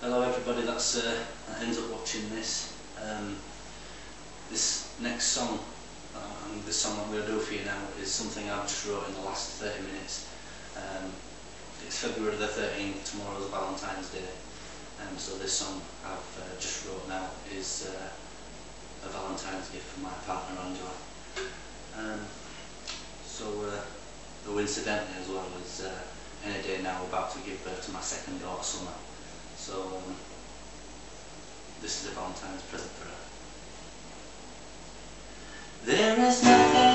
Hello everybody that ends up watching this. This next song, the song I'm going to do for you now, is something I've just wrote in the last 30 minutes. It's February the 13th, tomorrow's Valentine's Day, so this song I've just wrote now is a Valentine's gift for my partner Angela. Coincidentally as well, is any day now about to give birth to my second daughter Summer. So this is a Valentine's present for her. There is nothing